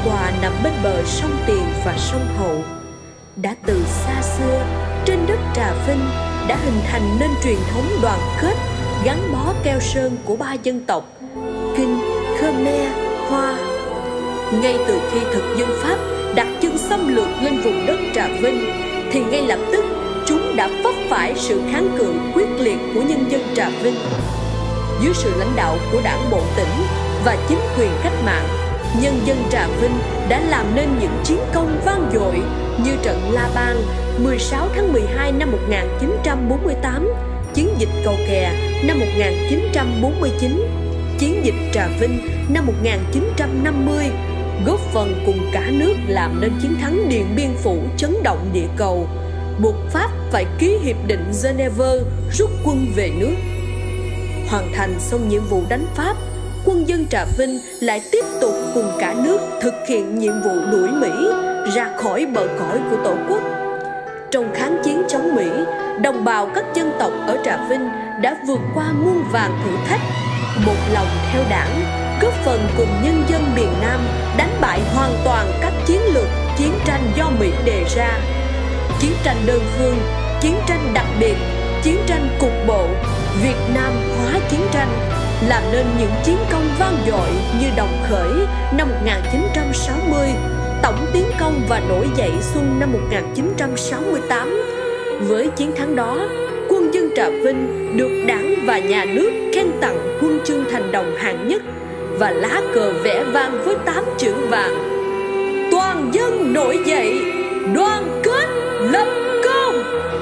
Hòa nằm bên bờ sông Tiền và sông Hậu. Đã từ xa xưa, trên đất Trà Vinh đã hình thành nên truyền thống đoàn kết, gắn bó keo sơn của ba dân tộc Kinh, Khmer, Hoa. Ngay từ khi thực dân Pháp đặt chân xâm lược lên vùng đất Trà Vinh, thì ngay lập tức chúng đã vấp phải sự kháng cự quyết liệt của nhân dân Trà Vinh. Dưới sự lãnh đạo của đảng bộ tỉnh và chính quyền cách mạng, nhân dân Trà Vinh đã làm nên những chiến công vang dội như trận La Ban 16 tháng 12 năm 1948, chiến dịch Cầu Kè năm 1949, chiến dịch Trà Vinh năm 1950, góp phần cùng cả nước làm nên chiến thắng Điện Biên Phủ chấn động địa cầu, buộc Pháp phải ký hiệp định Geneva rút quân về nước. Hoàn thành xong nhiệm vụ đánh Pháp, quân dân Trà Vinh lại tiếp tục cùng cả nước thực hiện nhiệm vụ đuổi Mỹ ra khỏi bờ cõi của Tổ quốc. Trong kháng chiến chống Mỹ, đồng bào các dân tộc ở Trà Vinh đã vượt qua muôn vàn thử thách, một lòng theo đảng, góp phần cùng nhân dân miền Nam đánh bại hoàn toàn các chiến lược chiến tranh do Mỹ đề ra. Chiến tranh đơn phương, chiến tranh đặc biệt, chiến tranh cục bộ, Việt Nam hóa chiến tranh, làm nên những chiến công vang dội như Đồng Khởi năm 1960, Tổng tiến công và nổi dậy xuân năm 1968. Với chiến thắng đó, quân dân Trà Vinh được Đảng và Nhà nước khen tặng huân chương Thành Đồng hạng nhất và lá cờ vẽ vang với 8 chữ vàng: toàn dân nổi dậy, đoàn kết lập công.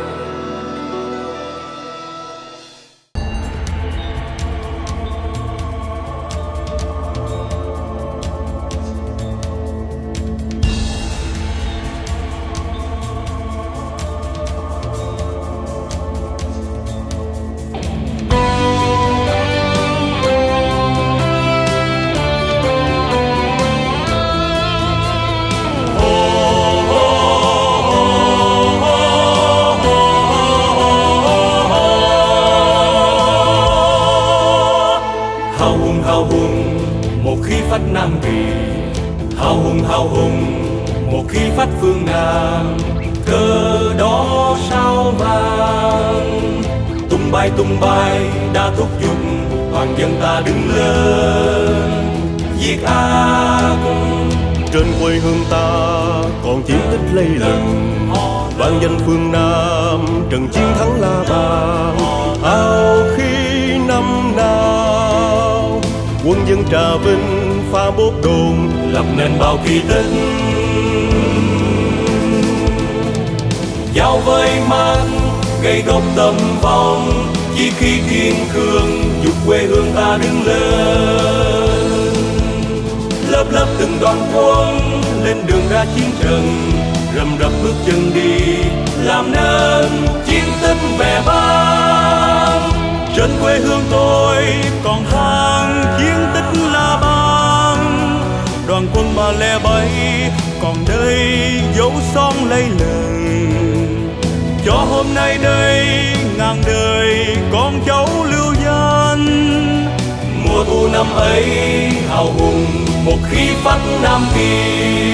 Hào hùng một khí phách Nam Kỳ, hào hùng một khí phách phương Nam. Cờ đỏ sao vàng tung bay đã thúc giục toàn dân ta đứng lên diệt ác. Trên quê hương ta còn chiến tích lây lừng, vang danh phương Nam trận chiến thắng La Bàn. Hào khí năm nào quân dân Trà Vinh phá bốt đồn, lập nên bao kỳ tích. Dao với mắt gây gốc tâm vong, chỉ khi kiên cường giúp quê hương ta đứng lên. Lớp lớp từng đoàn quân lên đường ra chiến trận, rầm rập bước chân đi làm nên chiến tích vẻ vang. Trên quê hương tôi còn vang chiến tích La Ban, đoàn quân 307 còn đây dấu son lây lừng, cho hôm nay đây ngàn đời con cháu lưu danh. Mùa thu năm ấy hào hùng một khí phách Nam Kỳ,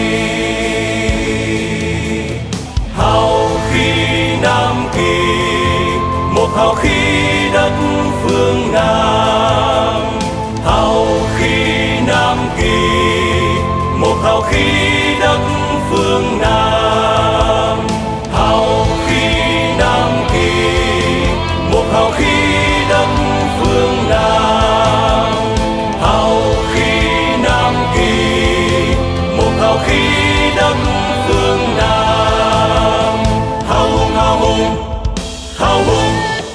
hào khí Nam Kỳ, một hào khí đất phương Nam. Hào khí Nam Kỳ, một hào khí đất phương Nam. Hào khí Nam Kỳ, một hào khí đất phương Nam. Hào khí Nam Kỳ, một hào khí đất phương Nam. Hào hùng, hào hùng, hào hùng.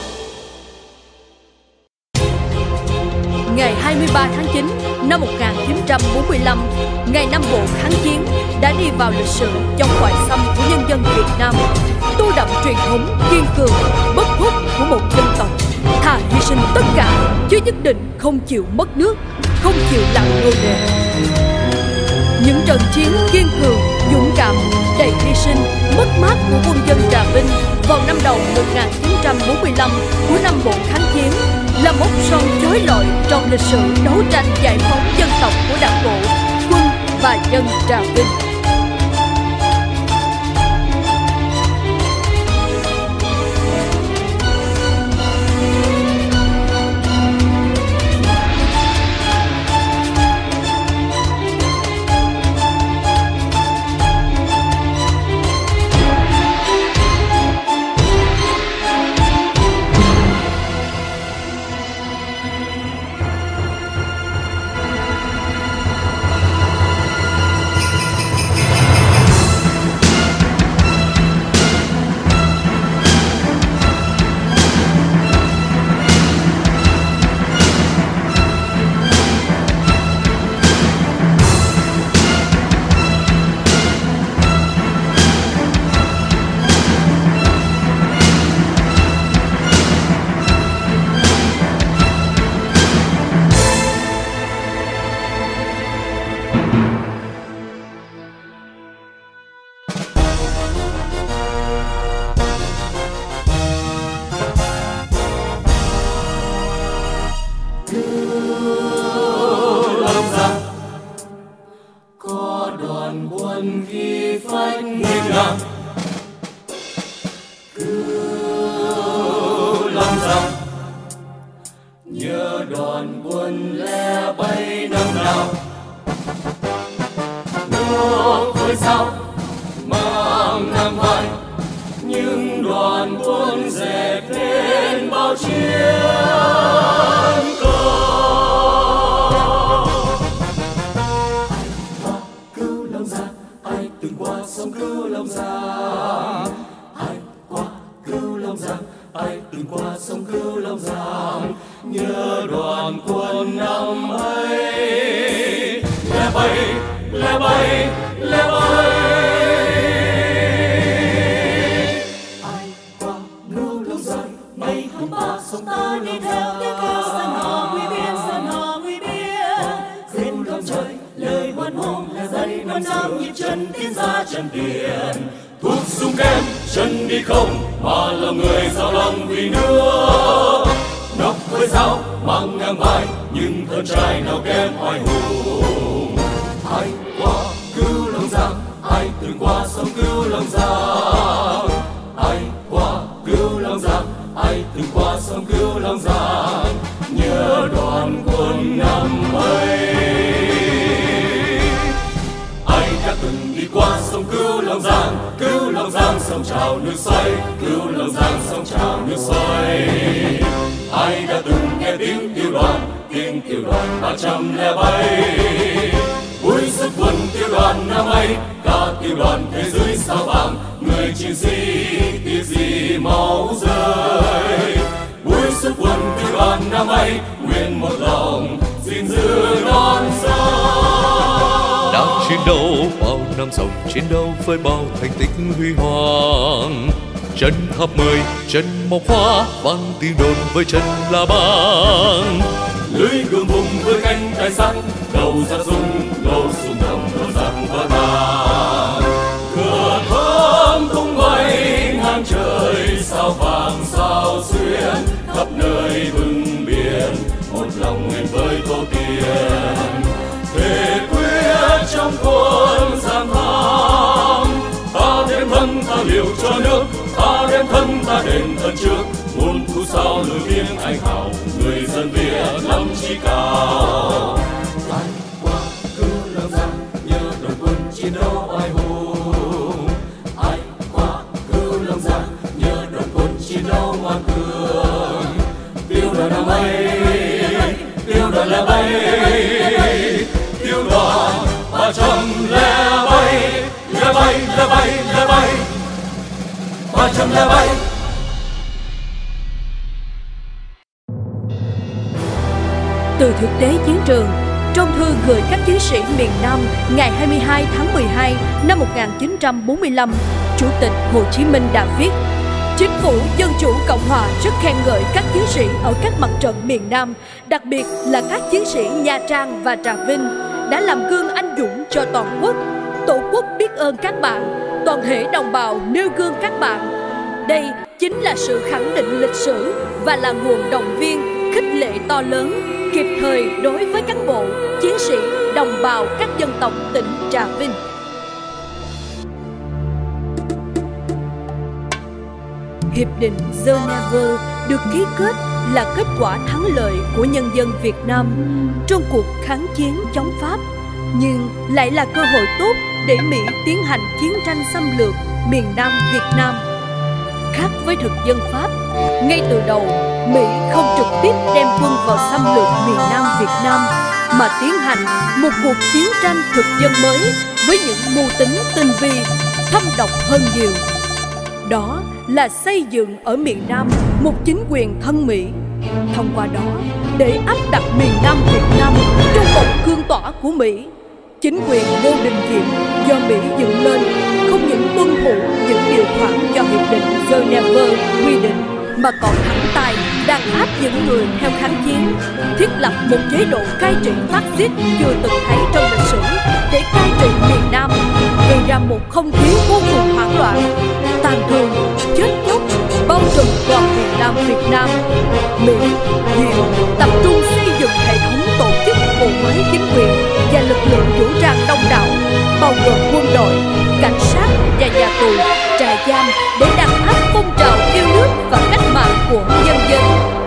Ngày 23 tháng 9 năm 1945, ngày Nam Bộ kháng chiến đã đi vào lịch sử chống ngoại xâm của nhân dân Việt Nam, tô đậm truyền thống kiên cường, bất khuất của một dân tộc, thà hy sinh tất cả chứ nhất định không chịu mất nước, không chịu làm nô lệ. Những trận chiến kiên cường, dũng cảm, đầy hy sinh, mất mát của quân dân Trà Vinh vào năm đầu 1945 của Nam Bộ kháng chiến là mốc son chói lọi trong lịch sử đấu tranh giải phóng dân tộc của Đảng bộ, quân và dân Trà Vinh. Chiến đấu bao năm dòng, chiến đấu với bao thành tích huy hoàng. Chân tháp 10, chân mộc hoa, vang tiếng đồn với chân la bàn. Lưới gươm vùng với cánh tay sắt, đầu ra rung, lô súng đồng đầu răng vỡ tan. Cửa thơm tung bay ngang trời, sao vàng sao xuyên, khắp nơi bừng biển, một lòng nguyện với tổ tiên. Thề quyết trong quân gian tham, ta đem thân ta liều cho nước, ta đem thân ta đền thân trước. Muôn thu sao lửa tiếng anh hào, người dân Việt lâm chí cao. Ai qua cứ lâm giang, nhớ đoàn quân chiến đấu oai hùng. Ai qua cứ lâm giang, nhớ đoàn quân chiến đấu ngoan cường. Tiêu đoàn là bay, tiêu đoàn là bay, tiêu đoàn 307, là bay, là bay, là bay, 307. Từ thực tế chiến trường, trong thư gửi các chiến sĩ miền Nam ngày 22 tháng 12 năm 1945, Chủ tịch Hồ Chí Minh đã viết: Chính phủ Dân chủ Cộng hòa rất khen ngợi các chiến sĩ ở các mặt trận miền Nam, đặc biệt là các chiến sĩ Nha Trang và Trà Vinh, đã làm gương anh dũng cho toàn quốc. Tổ quốc biết ơn các bạn, toàn thể đồng bào nêu gương các bạn. Đây chính là sự khẳng định lịch sử và là nguồn động viên, khích lệ to lớn, kịp thời đối với cán bộ, chiến sĩ đồng bào các dân tộc tỉnh Trà Vinh. Hiệp định Geneva được ký kết là kết quả thắng lợi của nhân dân Việt Nam trong cuộc kháng chiến chống Pháp, nhưng lại là cơ hội tốt để Mỹ tiến hành chiến tranh xâm lược miền Nam Việt Nam. Khác với thực dân Pháp, ngay từ đầu, Mỹ không trực tiếp đem quân vào xâm lược miền Nam Việt Nam, mà tiến hành một cuộc chiến tranh thực dân mới với những mưu tính tinh vi, thâm độc hơn nhiều. Đó là xây dựng ở miền Nam một chính quyền thân Mỹ. Thông qua đó, để áp đặt miền Nam Việt Nam trong vòng cương tỏa của Mỹ, chính quyền Ngô Đình Diệm do Mỹ dựng lên không những tuân thủ những điều khoản do Hiệp định Geneva quy định, mà còn thẳng tay đàn áp những người theo kháng chiến, thiết lập một chế độ cai trị phát xít chưa từng thấy trong lịch sử để cai trị miền Nam, gây ra một không khí vô cùng hoảng loạn, tàn thương, chết chóc bao trùm toàn miền Nam Việt Nam. Mỹ, Diệm tập trung xây dựng hệ thống tổ chức bộ máy chính quyền và lực lượng vũ trang đông đảo, bao gồm quân đội, cảnh sát và nhà tù, trại giam để đàn áp phong trào yêu nước và cách mạng của nhân dân.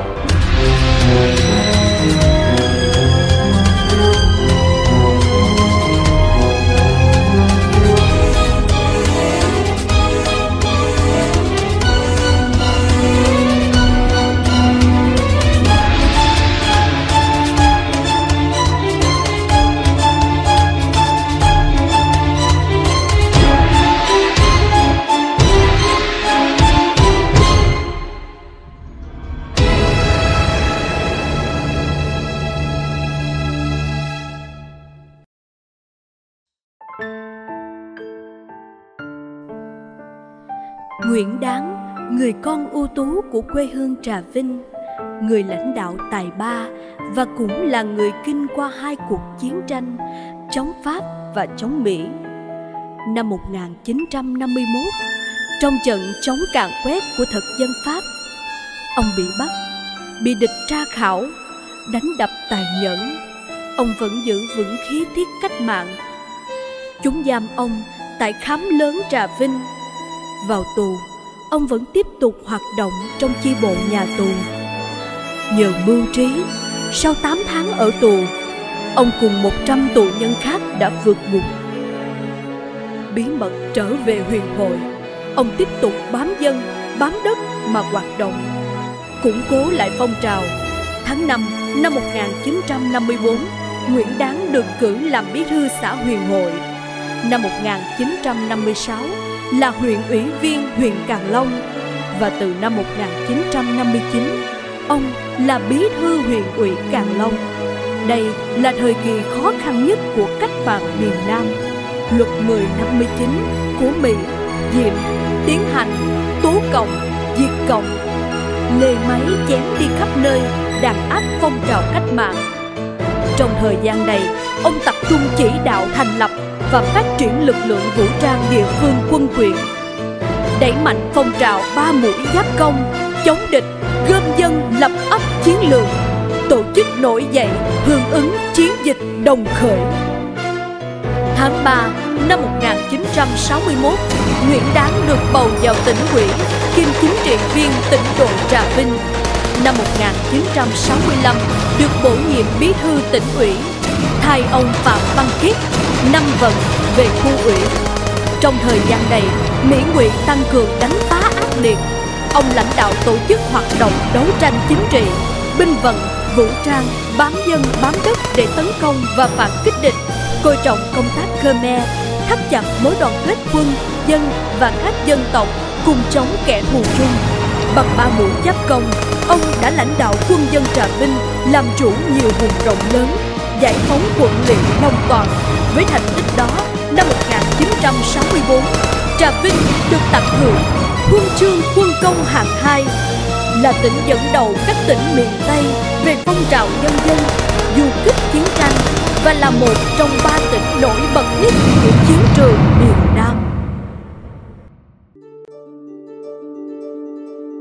Nguyễn Đáng, người con ưu tú của quê hương Trà Vinh, người lãnh đạo tài ba và cũng là người kinh qua hai cuộc chiến tranh chống Pháp và chống Mỹ. Năm 1951, trong trận chống càn quét của thực dân Pháp, ông bị bắt, bị địch tra khảo, đánh đập tàn nhẫn. Ông vẫn giữ vững khí tiết cách mạng. Chúng giam ông tại Khám Lớn Trà Vinh. Vào tù, ông vẫn tiếp tục hoạt động trong chi bộ nhà tù. Nhờ mưu trí, sau 8 tháng ở tù, ông cùng 100 tù nhân khác đã vượt ngục. Bí mật trở về Huyền Hội, ông tiếp tục bám dân, bám đất mà hoạt động, củng cố lại phong trào. Tháng 5 năm 1954, Nguyễn Đáng được cử làm bí thư xã Huyền Hội. Năm 1956, là huyện ủy viên huyện Càng Long, và từ năm 1959, ông là bí thư huyện ủy Càng Long. Đây là thời kỳ khó khăn nhất của cách mạng miền Nam. Luật 1059 của Mỹ, Diệm tiến hành tố cộng, diệt cộng, lê máy chém đi khắp nơi, đàn áp phong trào cách mạng. Trong thời gian này, ông tập trung chỉ đạo thành lập và phát triển lực lượng vũ trang địa phương quân quyền, đẩy mạnh phong trào 3 mũi giáp công, chống địch, gom dân lập ấp chiến lược, tổ chức nổi dậy hưởng ứng chiến dịch Đồng Khởi. Tháng 3 năm 1961, Nguyễn Đáng được bầu vào tỉnh ủy, kiêm chính trị viên tỉnh đội Trà Vinh. Năm 1965, được bổ nhiệm bí thư tỉnh ủy, thay ông Phạm Văn Kiết, 5 vận về khu ủy. Trong thời gian này, Mỹ ngụy tăng cường đánh phá ác liệt. Ông lãnh đạo tổ chức hoạt động đấu tranh chính trị, binh vận, vũ trang, bám dân bám đất để tấn công và phản kích địch, coi trọng công tác Khmer, thắt chặt mối đoàn kết quân, dân và các dân tộc cùng chống kẻ thù chung. Bằng 3 mũi giáp công, ông đã lãnh đạo quân dân Trà Vinh làm chủ nhiều vùng rộng lớn, giải phóng quận lỵ Long Toàn. Với thành tích đó, năm 1964, Trà Vinh được tặng thưởng Huân chương Quân công hạng 2, là tỉnh dẫn đầu các tỉnh miền Tây về phong trào nhân dân, du kích chiến tranh và là một trong 3 tỉnh nổi bật nhất của chiến trường miền Nam.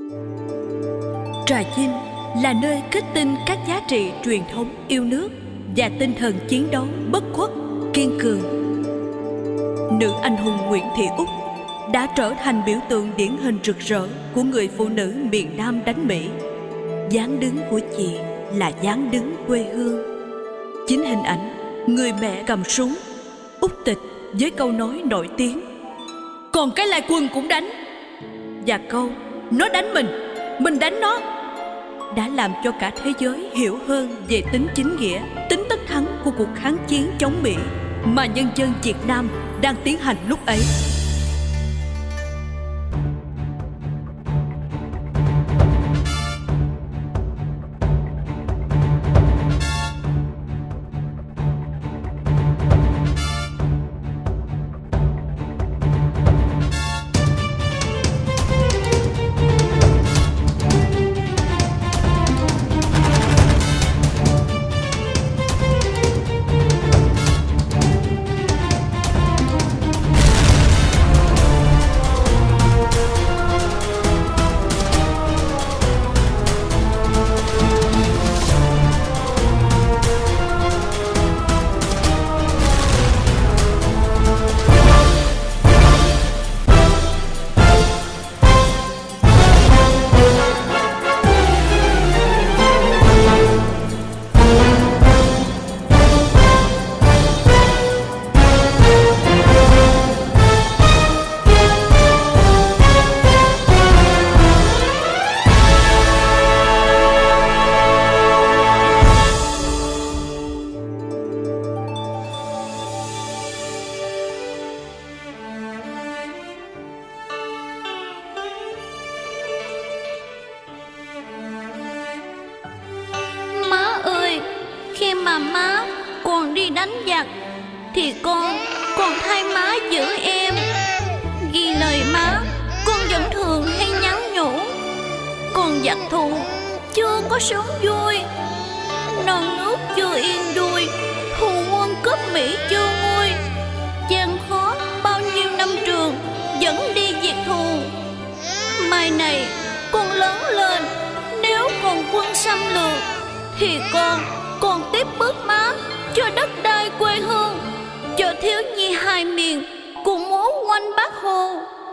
Trà Vinh là nơi kết tinh các giá trị truyền thống yêu nước và tinh thần chiến đấu bất khuất, kiên cường. Nữ anh hùng Nguyễn Thị Úc đã trở thành biểu tượng điển hình rực rỡ của người phụ nữ miền Nam đánh Mỹ. Dáng đứng của chị là dáng đứng quê hương. Chính hình ảnh người mẹ cầm súng, Úc Tịch với câu nói nổi tiếng "Còn cái Lai Quân cũng đánh", và câu "Nó đánh mình đánh nó", đã làm cho cả thế giới hiểu hơn về tính chính nghĩa, tính tất thắng của cuộc kháng chiến chống Mỹ mà nhân dân Việt Nam đang tiến hành lúc ấy. Khi mà má còn đi đánh giặc thì con còn thay má giữ em. Ghi lời má, con vẫn thường hay nhắn nhủ. Còn giặc thù chưa có sớm vui, non nước chưa yên vui, thù quân cướp Mỹ chưa nguôi. Gian khó bao nhiêu năm trường vẫn đi diệt thù. Mai này con lớn lên, nếu còn quân xâm lược thì con còn tiếp bước má cho đất đai quê hương, cho thiếu nhi hai miền cùng múa quanh Bác Hồ.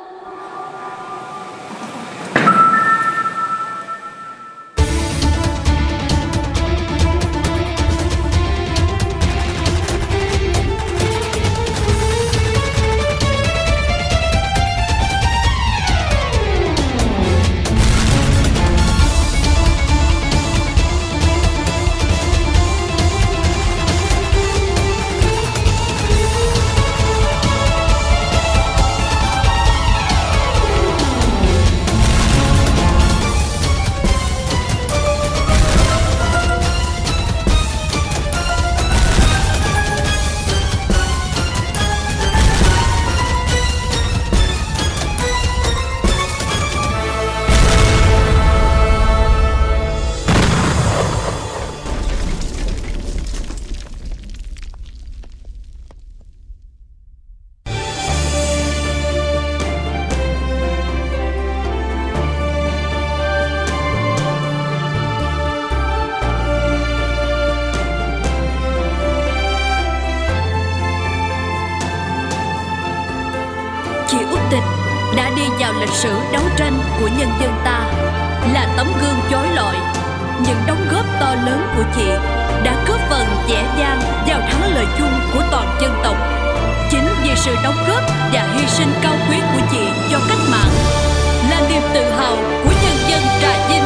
Chị Úc Tịch đã đi vào lịch sử đấu tranh của nhân dân ta, là tấm gương chói lọi. Những đóng góp to lớn của chị đã góp phần vẻ vang vào thắng lợi chung của toàn dân tộc. Chính vì sự đóng góp và hy sinh cao quý của chị cho cách mạng là niềm tự hào của nhân dân Trà Vinh.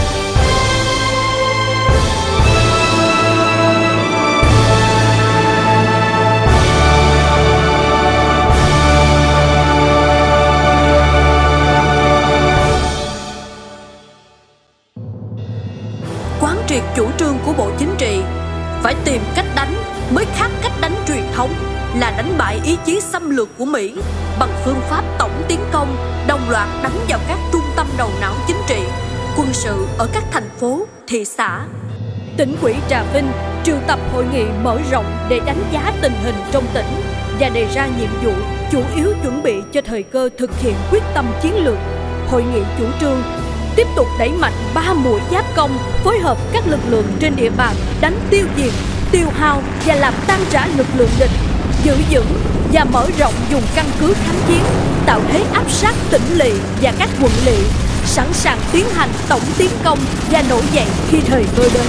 Quán triệt chủ trương của Bộ Chính trị, phải tìm cách đánh mới khác cách đánh truyền thống là đánh bại ý chí xâm lược của Mỹ bằng phương pháp tổng tiến công, đồng loạt đánh vào các trung tâm đầu não chính trị, quân sự ở các thành phố, thị xã. Tỉnh ủy Trà Vinh triệu tập hội nghị mở rộng để đánh giá tình hình trong tỉnh và đề ra nhiệm vụ chủ yếu chuẩn bị cho thời cơ thực hiện quyết tâm chiến lược. Hội nghị chủ trương tiếp tục đẩy mạnh 3 mũi giáp công, phối hợp các lực lượng trên địa bàn đánh tiêu diệt tiêu hao và làm tan rã lực lượng địch, giữ vững và mở rộng vùng căn cứ kháng chiến, tạo thế áp sát tỉnh lỵ và các quận lỵ, sẵn sàng tiến hành tổng tiến công và nổi dậy khi thời cơ đến.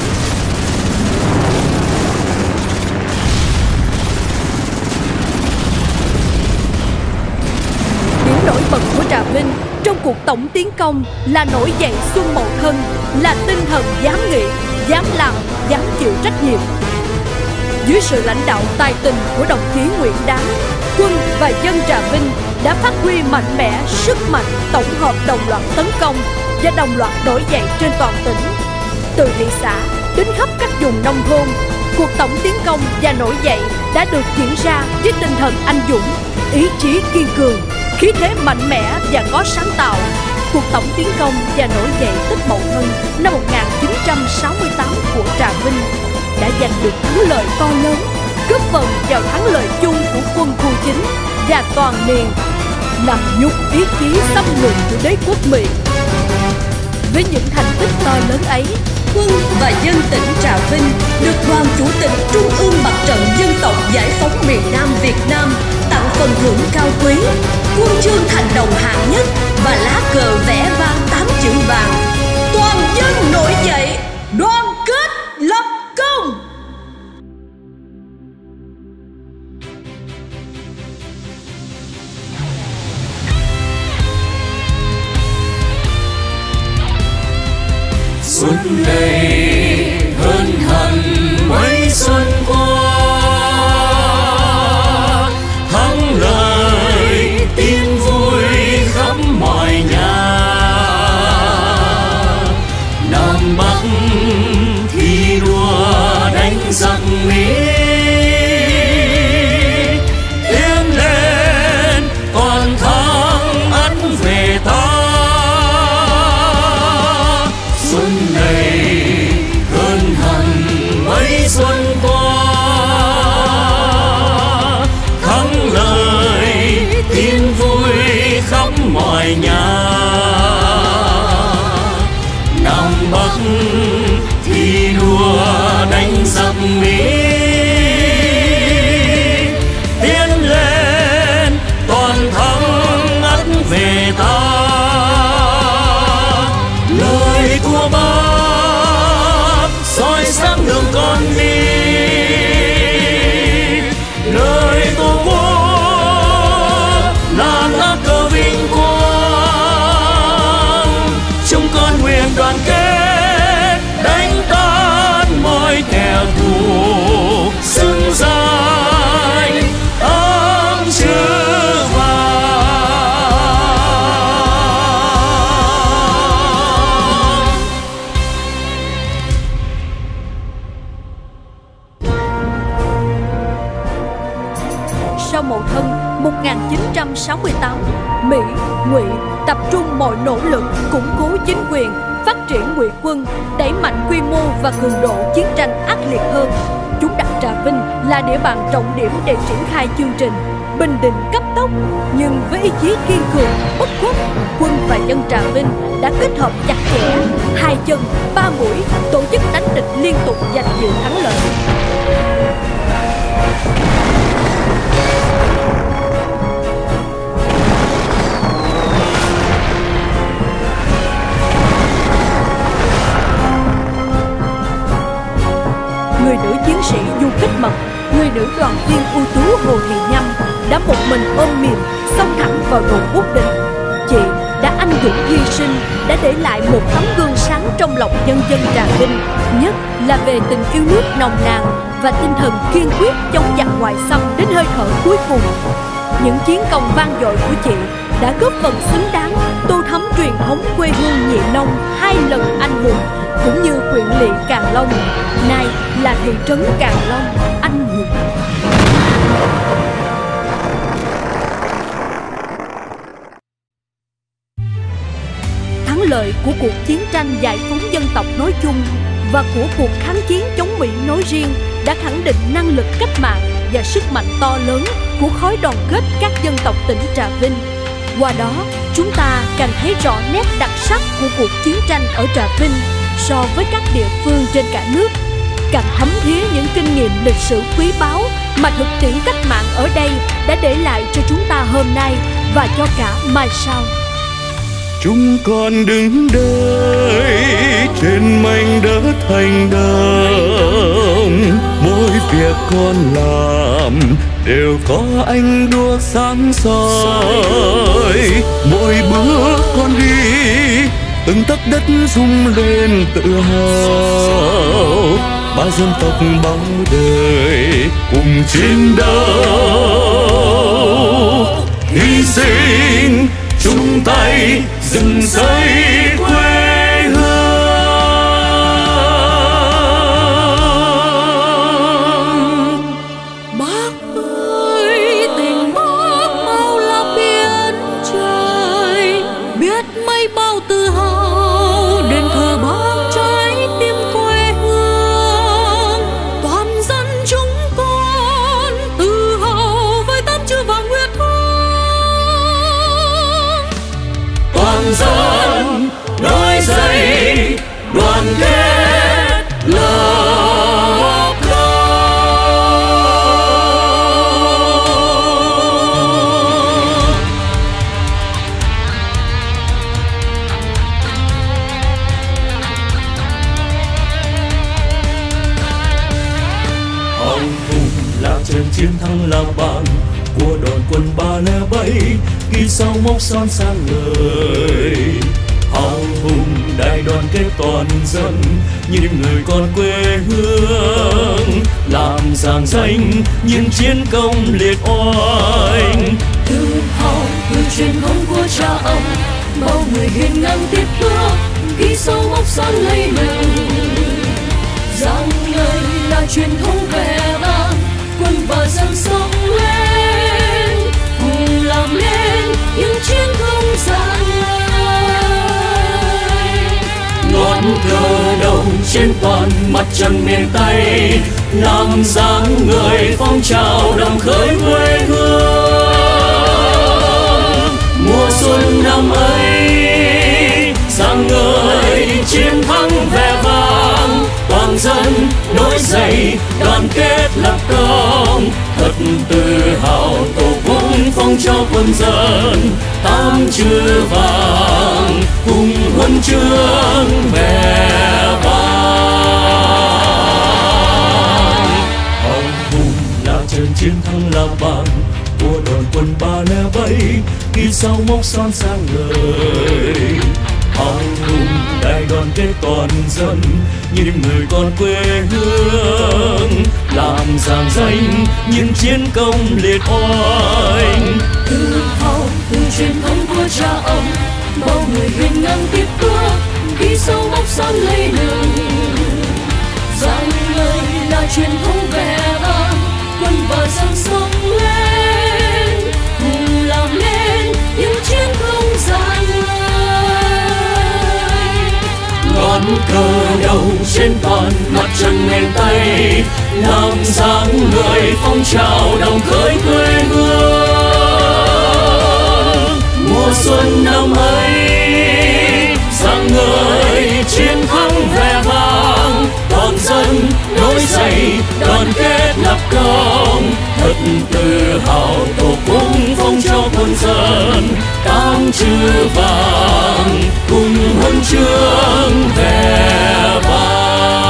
Điểm nổi bật của Trà Vinh trong cuộc tổng tiến công là nổi dậy Xuân Mậu Thân, là tinh thần dám nghĩ, dám làm, dám chịu trách nhiệm. Dưới sự lãnh đạo tài tình của đồng chí Nguyễn Đá, quân và dân Trà Vinh đã phát huy mạnh mẽ sức mạnh tổng hợp, đồng loạt tấn công và đồng loạt nổi dậy trên toàn tỉnh. Từ thị xã đến khắp các vùng nông thôn, cuộc tổng tiến công và nổi dậy đã được diễn ra với tinh thần anh dũng, ý chí kiên cường, khí thế mạnh mẽ và có sáng tạo. Cuộc tổng tiến công và nổi dậy Tết Mậu Thân năm 1968 của Trà Vinh đã giành được thắng lợi to lớn, góp phần vào thắng lợi chung của quân khu 9 và toàn miền, làm nhục ý chí xâm lược của đế quốc Mỹ. Với những thành tích to lớn ấy, quân và dân tỉnh Trà Vinh được Đoàn Chủ tịch Trung ương Mặt trận Dân tộc Giải phóng miền Nam Việt Nam tặng phần thưởng cao quý, huân chương thành đồng hạng nhất và lá cờ vẽ vang 8 chữ vàng: toàn dân nổi dậy, đoàn kết lập công. Xuân đầy hơn hẳn mấy xuân qua, thắng lợi tin vui khắp mọi nhà. Nam Bắc thi đua đánh giặc Mỹ, tiến lên toàn thắng ắt về ta. Xuân này hơn hẳn mấy xuân qua, thắng lợi tin vui khắp mọi nhà. Nam Bắc thi đua đánh giặc Mỹ, tiến lên toàn thắng ắt về ta. Lời của Bác soi sáng đường con đi, lời Tổ quốc là lá cờ vinh quang. Chúng con nguyện đoàn kết đánh tan mọi kẻ thù, xứng danh ấm chữ vàng. Sau Mậu Thân 1968, Mỹ, Ngụy tập trung mọi nỗ lực củng cố chính quyền, phát triển ngụy quân, đẩy mạnh quy mô và cường độ chiến tranh ác liệt hơn. Chúng đặt Trà Vinh là địa bàn trọng điểm để triển khai chương trình bình định cấp tốc. Nhưng với ý chí kiên cường, bất khuất, quân và dân Trà Vinh đã kết hợp chặt chẽ, hai chân, ba mũi, tổ chức đánh địch liên tục, giành nhiều thắng lợi. Người nữ chiến sĩ Du Kích Mật, người nữ đoàn viên ưu tú Hồ Thị Nhâm đã một mình ôm mìn xông thẳng vào đồn Út Định. Chị đã anh dũng hy sinh, đã để lại một tấm gương sáng trong lòng nhân dân Trà Vinh, nhất là về tình yêu nước nồng nàn và tinh thần kiên quyết chống giặc ngoại xâm đến hơi thở cuối cùng. Những chiến công vang dội của chị đã góp phần xứng đáng tô thắm truyền thống quê hương Nhị Long 2 lần anh hùng, cũng như huyện lỵ Càng Long, nay là thị trấn Càng Long anh hùng. Thắng lợi của cuộc chiến tranh giải phóng dân tộc nói chung và của cuộc kháng chiến chống Mỹ nói riêng đã khẳng định năng lực cách mạng và sức mạnh to lớn của khối đoàn kết các dân tộc tỉnh Trà Vinh. Qua đó, chúng ta càng thấy rõ nét đặc sắc của cuộc chiến tranh ở Trà Vinh so với các địa phương trên cả nước. càng thấm thía những kinh nghiệm lịch sử quý báu mà thực tiễn cách mạng ở đây đã để lại cho chúng ta hôm nay và cho cả mai sau. Chúng con đứng đây trên mảnh đất thành đồng, mỗi việc con làm đều có ánh đuốc sáng soi. Mỗi bước con đi, từng tấc đất rung lên tự hào. Ba dân tộc bao đời cùng chiến đấu, hy sinh chung tay dựng xây quê hương. Bác ơi, tình bác mau là biển trời, biết mấy bao tự hào đền thờ bác trái tim quê hương. Toàn dân chúng con tự hào với tấm chữ vàng huyết hương. Toàn dân nổi dậy đoàn kết lập công. Hồng hùng là trận chiến thắng là bàn của đoàn quân 307, ghi sau mốc son sang người. Hào hùng đại đoàn kết toàn dân như người con quê hương, làm rạng danh những chiến công liệt oanh. Tự hào từ truyền thống của cha ông, bao người hiên ngang tiếp bước ghi sâu mốc son lây lừng. Rằng người là truyền thống vẻ vang, quân và dân sống lên cùng làm nên những chiến công gian nan. Ngọn cờ đầu trên toàn mặt trận miền Tây, làm dáng người phong trào đồng khởi quê hương. Mùa xuân năm ấy sáng ngời chiến thắng vẻ vang, toàn dân nổi dậy đoàn kết lập công. Thật tự hào tổ quốc phong cho quân dân, tám chữ vàng cùng huân chương vẻ vang. Hồng hùng là trận chiến thắng là bàn của đoàn quân 307, ghi sau mốc son sang người. Hồng hùng đại đoàn kết toàn dân như người con quê hương, làm rạng danh những chiến công liệt oanh. Tự hào từ truyền thống của cha ông, bao người hiên ngang tiếp bước ghi sâu mốc son lây lừng. Rằng người là truyền thống vẻ vang, quân và dân sống lên cùng làm nên những chiến công gian nan. Ngọn cờ đầu trên toàn mặt trận miền Tây, làm dáng người phong trào đồng khởi quê hương. Mùa xuân năm ấy sáng ngời chiến thắng vẻ vang, toàn dân nổi dậy đoàn kết lập công. Thật tự hào tổ quốc phong cho quân dân, tám chữ vàng cùng huân chương vẻ vang.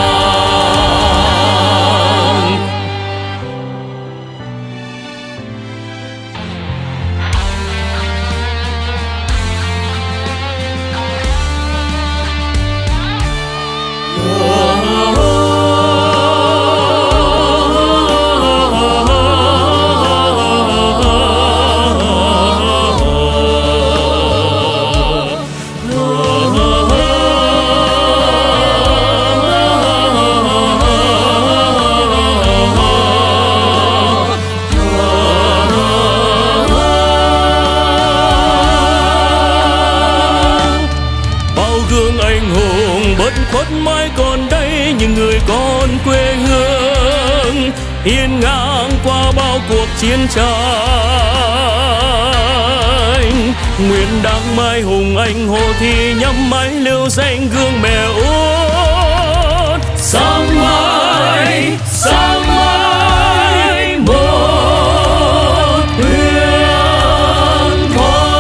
Hiên ngang qua bao cuộc chiến tranh, nguyện đăng mai hùng anh hồ thì nhắm mái lưu danh gương mẹ út. Sáng mai mai, sáng mai một huyền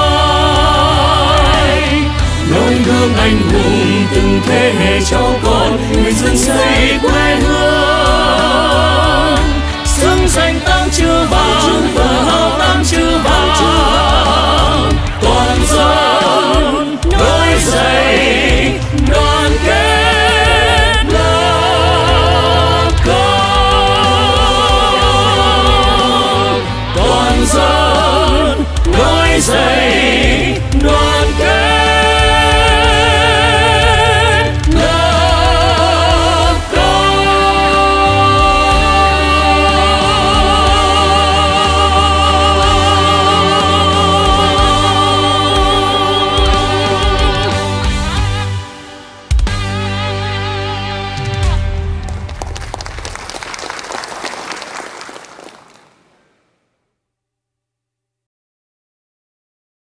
thoại, noi gương anh hùng từng thế hệ cháu con người dân xây quê